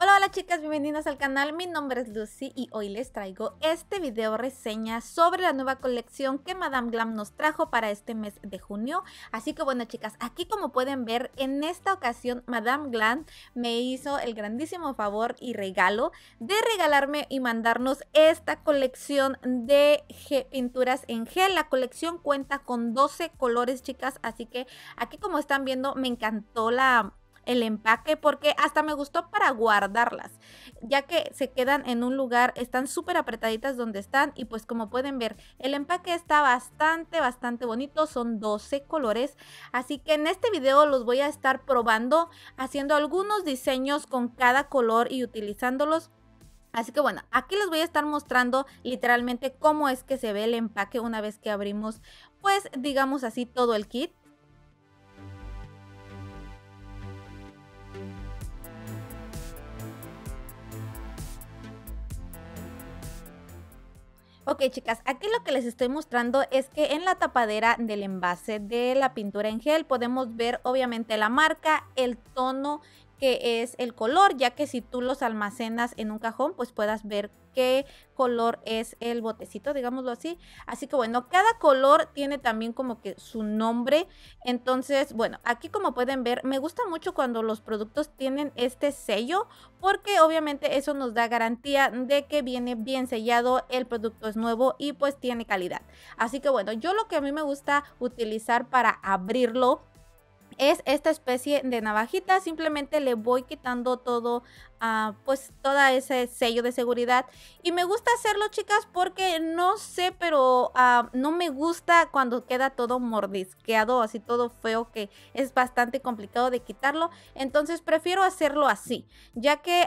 Hola, hola chicas, bienvenidas al canal. Mi nombre es Lucy y hoy les traigo este video reseña sobre la nueva colección que Madame Glam nos trajo para este mes de junio. Así que bueno chicas, aquí como pueden ver, en esta ocasión Madame Glam me hizo el grandísimo favor y regalo de regalarme y mandarnos esta colección de pinturas en gel. La colección cuenta con 12 colores chicas, así que aquí como están viendo me encantó el empaque porque hasta me gustó para guardarlas, ya que se quedan en un lugar, están súper apretaditas donde están y pues como pueden ver el empaque está bastante bonito, son 12 colores, así que en este video los voy a estar probando, haciendo algunos diseños con cada color y utilizándolos. Así que bueno, aquí les voy a estar mostrando literalmente cómo es que se ve el empaque una vez que abrimos, pues digamos así, todo el kit. Ok chicas, aquí lo que les estoy mostrando es que en la tapadera del envase de la pintura en gel podemos ver obviamente la marca, el tono que es el color, ya que si tú los almacenas en un cajón pues puedas ver qué color es el botecito, digámoslo así. Así que bueno, cada color tiene también como que su nombre. Entonces bueno, aquí como pueden ver me gusta mucho cuando los productos tienen este sello, porque obviamente eso nos da garantía de que viene bien sellado, el producto es nuevo y pues tiene calidad. Así que bueno, yo lo que a mí me gusta utilizar para abrirlo es esta especie de navajita. Simplemente le voy quitando todo, pues toda ese sello de seguridad, y me gusta hacerlo chicas porque no sé, pero no me gusta cuando queda todo mordisqueado, así todo feo, que es bastante complicado de quitarlo. Entonces prefiero hacerlo así, ya que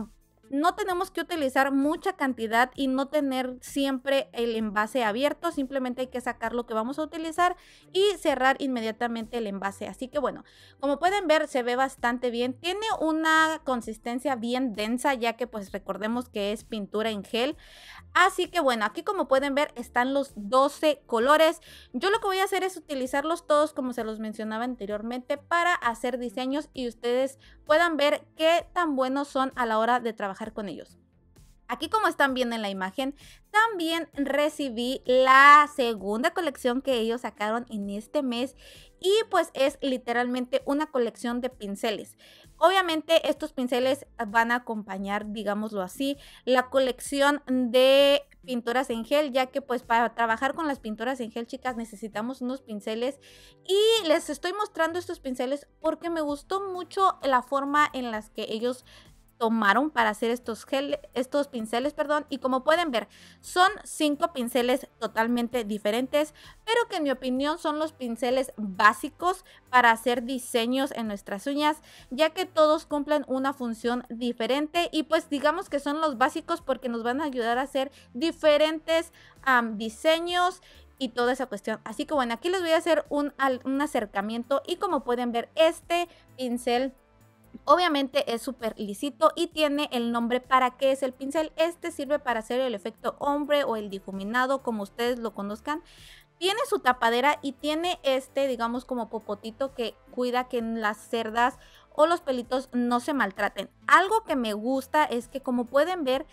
no tenemos que utilizar mucha cantidad y no tener siempre el envase abierto. Simplemente hay que sacar lo que vamos a utilizar y cerrar inmediatamente el envase. Así que bueno, como pueden ver se ve bastante bien. Tiene una consistencia bien densa, ya que pues recordemos que es pintura en gel. Así que bueno, aquí como pueden ver están los 12 colores. Yo lo que voy a hacer es utilizarlos todos como se los mencionaba anteriormente para hacer diseños y ustedes puedan ver qué tan buenos son a la hora de trabajar con ellos. Aquí como están viendo en la imagen, también recibí la segunda colección que ellos sacaron en este mes y pues es literalmente una colección de pinceles. Obviamente estos pinceles van a acompañar, digámoslo así, la colección de pinturas en gel, ya que pues para trabajar con las pinturas en gel chicas necesitamos unos pinceles, y les estoy mostrando estos pinceles porque me gustó mucho la forma en las que ellos tomaron para hacer estos pinceles, perdón. Y como pueden ver son 5 pinceles totalmente diferentes, pero que en mi opinión son los pinceles básicos para hacer diseños en nuestras uñas, ya que todos cumplen una función diferente y pues digamos que son los básicos porque nos van a ayudar a hacer diferentes diseños y toda esa cuestión. Así que bueno, aquí les voy a hacer un acercamiento y como pueden ver este pincel obviamente es súper lisito y tiene el nombre para qué es el pincel. Este sirve para hacer el efecto ombre o el difuminado, como ustedes lo conozcan. Tiene su tapadera y tiene este, digamos, como popotito que cuida que las cerdas o los pelitos no se maltraten. Algo que me gusta es que como pueden ver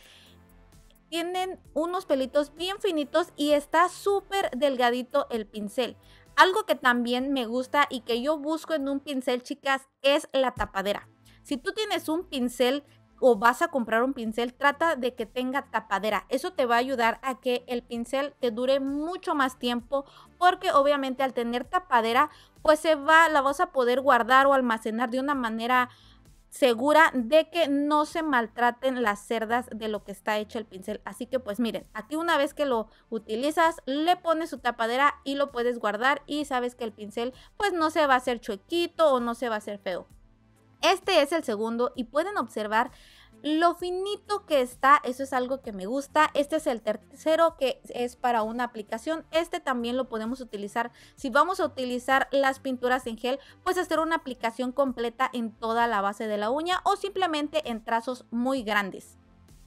tienen unos pelitos bien finitos y está súper delgadito el pincel. Algo que también me gusta y que yo busco en un pincel chicas es la tapadera. Si tú tienes un pincel o vas a comprar un pincel, trata de que tenga tapadera. Eso te va a ayudar a que el pincel te dure mucho más tiempo, porque obviamente al tener tapadera pues la vas a poder guardar o almacenar de una manera segura de que no se maltraten las cerdas de lo que está hecho el pincel. Así que pues miren, aquí una vez que lo utilizas le pones su tapadera y lo puedes guardar y sabes que el pincel pues no se va a hacer chuequito o no se va a hacer feo. Este es el segundo y pueden observar lo finito que está, eso es algo que me gusta. Este es el tercero, que es para una aplicación. Este también lo podemos utilizar si vamos a utilizar las pinturas en gel, pues hacer una aplicación completa en toda la base de la uña o simplemente en trazos muy grandes.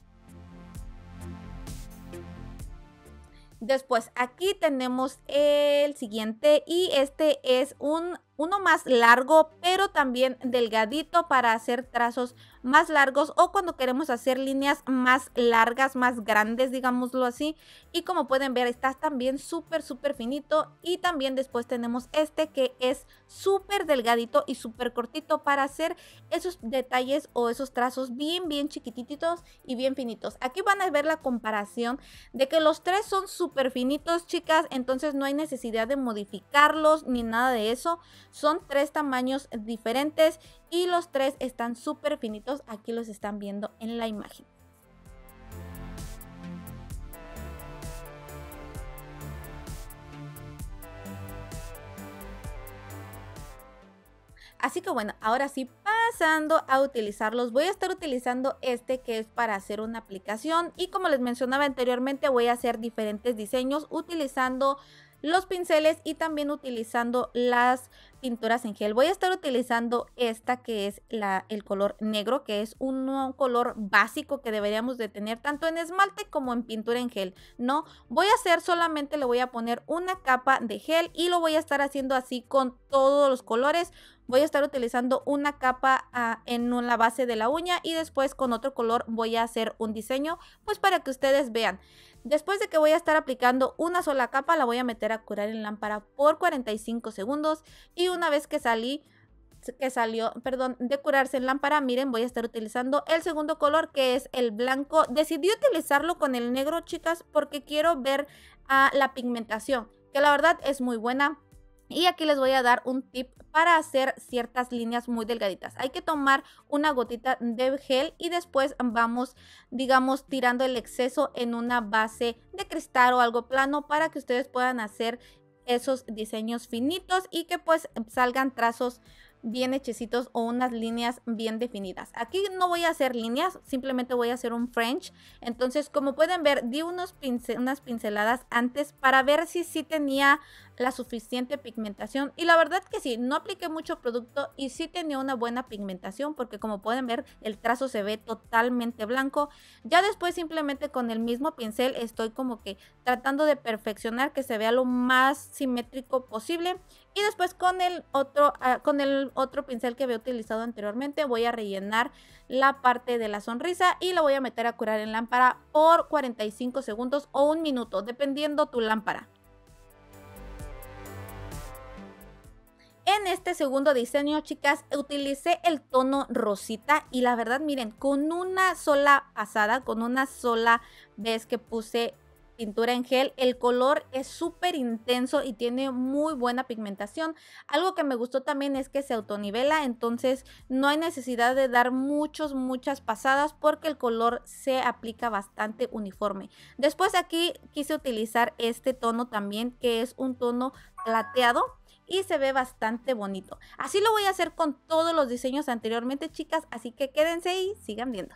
Después aquí tenemos el siguiente y este es uno más largo pero también delgadito para hacer trazos más largos o cuando queremos hacer líneas más largas, más grandes, digámoslo así. Y como pueden ver, está también súper finito. Y también después tenemos este que es súper delgadito y súper cortito para hacer esos detalles o esos trazos bien chiquititos y bien finitos. Aquí van a ver la comparación de que los tres son súper finitos, chicas, entonces no hay necesidad de modificarlos ni nada de eso. Son tres tamaños diferentes y los tres están súper finitos. Aquí los están viendo en la imagen. Así que bueno, ahora sí, pasando a utilizarlos, voy a estar utilizando este que es para hacer una aplicación y como les mencionaba anteriormente, voy a hacer diferentes diseños utilizando los pinceles y también utilizando las pinturas en gel. Voy a estar utilizando esta que es el color negro, que es un color básico que deberíamos de tener tanto en esmalte como en pintura en gel, ¿no? Voy a hacer solamente, le voy a poner una capa de gel y lo voy a estar haciendo así con todos los colores. Voy a estar utilizando una capa en la base de la uña y después con otro color voy a hacer un diseño, pues para que ustedes vean. Después de que voy a estar aplicando una sola capa, la voy a meter a curar en lámpara por 45 segundos y una vez que salió de curarse en lámpara, miren, voy a estar utilizando el segundo color que es el blanco. Decidí utilizarlo con el negro, chicas, porque quiero ver la pigmentación, que la verdad es muy buena. Y aquí les voy a dar un tip para hacer ciertas líneas muy delgaditas. Hay que tomar una gotita de gel y después vamos, digamos, tirando el exceso en una base de cristal o algo plano para que ustedes puedan hacer esos diseños finitos y que pues salgan trazos bien hechecitos o unas líneas bien definidas. Aquí no voy a hacer líneas, simplemente voy a hacer un French. Entonces, como pueden ver, di unas pinceladas antes para ver si sí tenía la suficiente pigmentación y la verdad que sí, no apliqué mucho producto y sí tenía una buena pigmentación porque como pueden ver el trazo se ve totalmente blanco. Ya después simplemente con el mismo pincel estoy como que tratando de perfeccionar que se vea lo más simétrico posible y después con el otro pincel que había utilizado anteriormente voy a rellenar la parte de la sonrisa y la voy a meter a curar en lámpara por 45 segundos o un minuto dependiendo tu lámpara. En este segundo diseño, chicas, utilicé el tono rosita y la verdad, miren, con una sola pasada, con una sola vez que puse pintura en gel, el color es súper intenso y tiene muy buena pigmentación. Algo que me gustó también es que se autonivela, entonces no hay necesidad de dar muchas pasadas porque el color se aplica bastante uniforme. Después aquí quise utilizar este tono también, que es un tono plateado y se ve bastante bonito. Así lo voy a hacer con todos los diseños anteriormente, chicas, así que quédense y sigan viendo.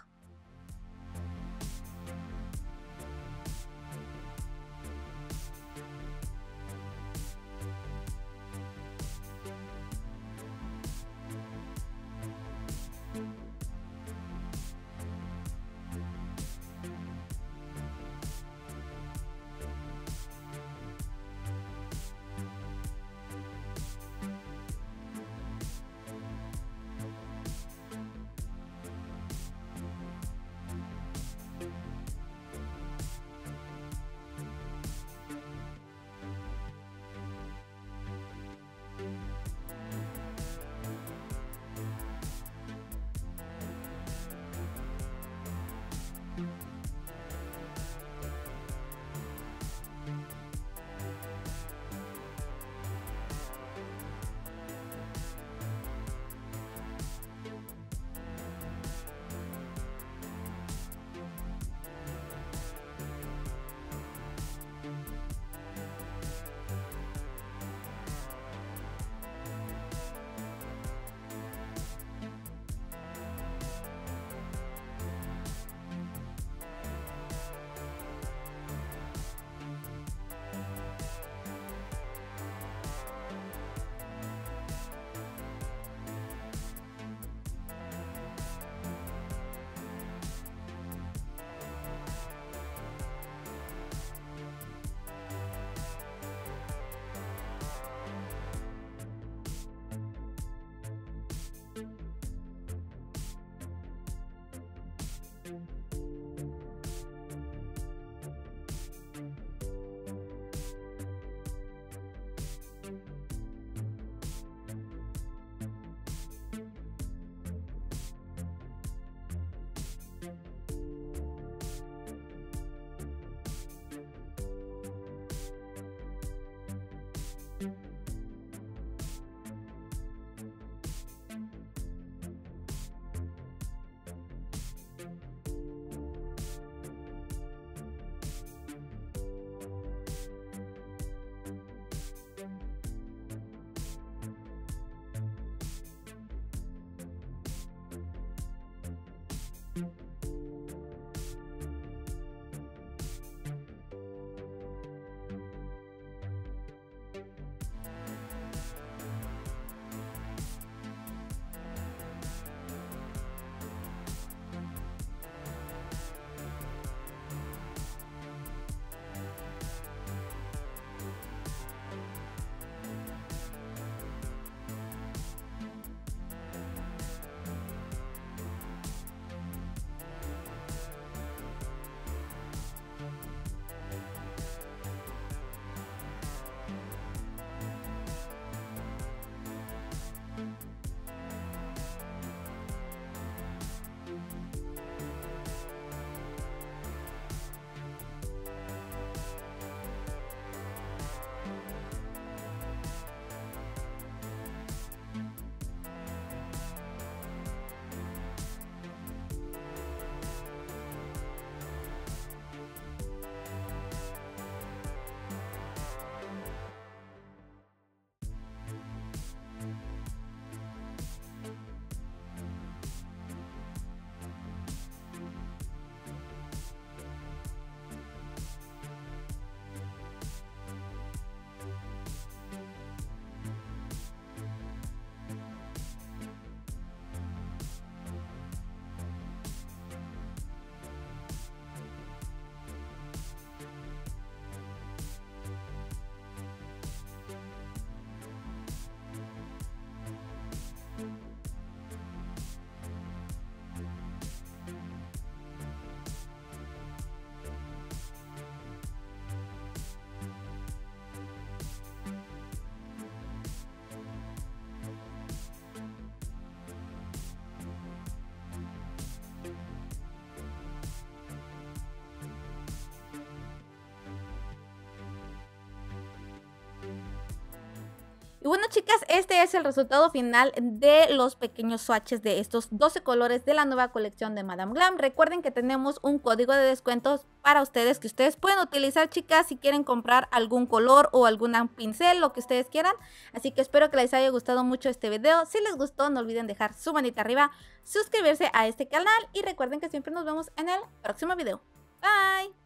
Y bueno, chicas, este es el resultado final de los pequeños swatches de estos 12 colores de la nueva colección de Madame Glam. Recuerden que tenemos un código de descuentos para ustedes que ustedes pueden utilizar, chicas, si quieren comprar algún color o algún pincel, lo que ustedes quieran. Así que espero que les haya gustado mucho este video. Si les gustó, no olviden dejar su manita arriba, suscribirse a este canal y recuerden que siempre nos vemos en el próximo video. Bye.